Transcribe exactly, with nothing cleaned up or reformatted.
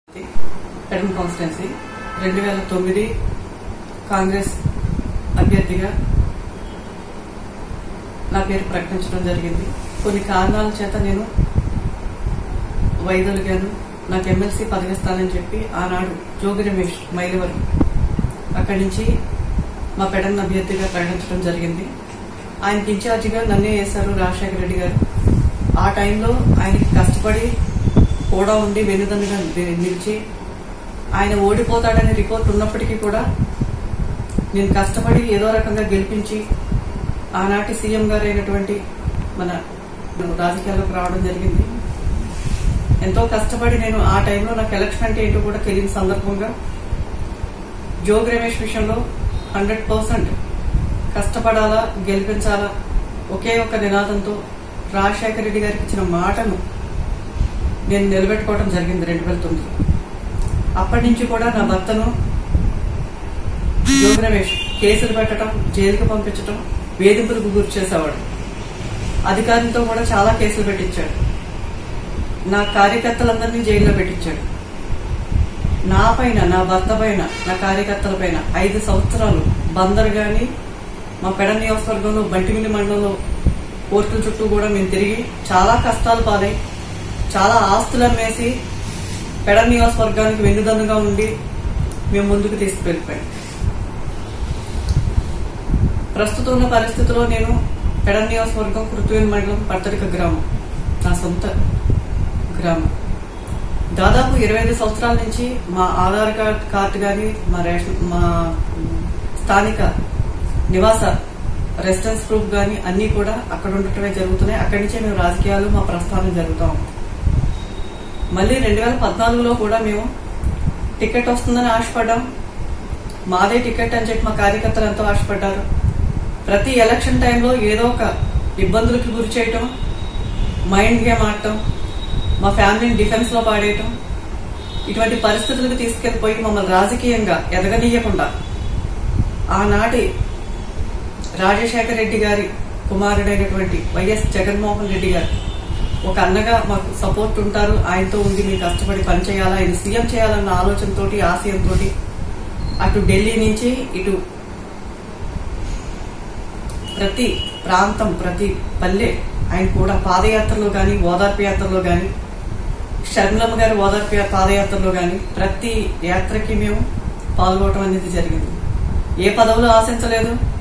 Pedana constituency రెండు వేల తొమ్మిది కాంగ్రెస్ అభ్యర్థిగా నా పేరు ప్రకటించడం జరిగింది. కొన్ని కారణాల చేత నేను వైదొలిగాను. నాకు ఎమ్మెల్సీ పదవి ఇస్తానని చెప్పి ఆనాడు జోగి రమేష్ మైలవరం అక్కడి నుంచి మా పెడన్ అభ్యర్థిగా ప్రకటించడం జరిగింది. ఆయనకి ఇన్ఛార్జిగా నన్నే వేశారు రాజశేఖర రెడ్డి గారు. ఆ టైంలో ఆయనకి కష్టపడి కూడా ఉండి వెన్నుదన్నుగా నిలిచి ఆయన ఓడిపోతాడనే రిపోర్ట్ ఉన్నప్పటికీ కూడా నేను కష్టపడి ఏదో రకంగా గెలిపించి ఆనాటి సీఎం గారు అయినటువంటి మన రాజకీయాల్లోకి రావడం జరిగింది. ఎంతో కష్టపడి నేను ఆ టైంలో నాకు ఎలక్షన్ అంటే ఏంటో కూడా తెలియని సందర్భంగా జోగి రమేష్ విషయంలో హండ్రెడ్ పర్సెంట్ కష్టపడాలా, గెలిపించాలా ఒకే ఒక నినాదంతో రాజశేఖర రెడ్డి గారికి ఇచ్చిన మాటను నేను నిలబెట్టుకోవడం జరిగింది రెండు వేల తొమ్మిది. అప్పటి నుంచి కూడా నా భర్తను జోగి రమేష్ కేసులు పెట్టడం, జైలుకు పంపించడం, వేధింపులకు గురి చేసేవాడు. అధికారులతో కూడా చాలా కేసులు పెట్టించాడు. నా కార్యకర్తలందరినీ జైల్లో పెట్టించాడు. నా పైన, నా భర్త పైన, నా కార్యకర్తల పైన ఐదు సంవత్సరాలు బందర్ గాని మా పెడన్ నియోజకవర్గంలో బంటిమిల్లి మండలంలో కోర్టుల చుట్టూ కూడా మేము తిరిగి చాలా కష్టాలు పాలై చాలా ఆస్తులు అమ్మేసి పెడన్ నియోజకవర్గానికి వెన్నుదన్నుగా ఉండి మేము ముందుకు తీసుకువెళ్ళిపోయాం. ప్రస్తుతం ఉన్న పరిస్థితిలో నేను పెడన్ నియోజకవర్గం కృత్వేల్ మండలం పట్టరిక గ్రామం నా సొంత గ్రామం. దాదాపు ఇరవై ఐదు సంవత్సరాల నుంచి మా ఆధార్ కార్డ్ కార్డు కానీ మా రేషన్ మా స్థానిక నివాస రెసిడెన్స్ ప్రూఫ్ కానీ అన్ని కూడా అక్కడ ఉండటమే జరుగుతున్నాయి. అక్కడి నుంచే మేము రాజకీయాలు మా ప్రస్థానం జరుగుతాం. మళ్ళీ రెండు వేల పద్నాలుగులో కూడా మేము టికెట్ వస్తుందని ఆశపడ్డాం. మాదే టికెట్ అని చెప్పి మా కార్యకర్తలు ఎంతో ఆశపడ్డారు. ప్రతి ఎలక్షన్ టైంలో ఏదో ఒక ఇబ్బందులకు గురి చేయటం, మైండ్ గేమ్ ఆడటం, మా ఫ్యామిలీని డిఫెన్స్ లో పాడేయటం, ఇటువంటి పరిస్థితులకు తీసుకెళ్లిపోయి మమ్మల్ని రాజకీయంగా ఎదగనీయకుండా ఆనాటి రాజశేఖర రెడ్డి గారి కుమారుడైనటువంటి వైఎస్ జగన్మోహన్ రెడ్డి గారు ఒక అన్నగా మాకు సపోర్ట్ ఉంటారు, ఆయనతో ఉండి మేము కష్టపడి పనిచేయాలా, ఆయన సీఎం చేయాలన్న ఆలోచనతోటి, ఆశయంతో అటు ఢిల్లీ నుంచి ఇటు ప్రతి ప్రాంతం, ప్రతి పల్లె ఆయన కూడా పాదయాత్రలో గాని, ఓదార్పు యాత్రలో గాని, షర్మిలమ్మ గారి ఓదార్పు పాదయాత్రలో గాని ప్రతి యాత్రకి మేము పాల్గొనడం అనేది జరిగింది. ఏ పదవులు ఆశించలేదు.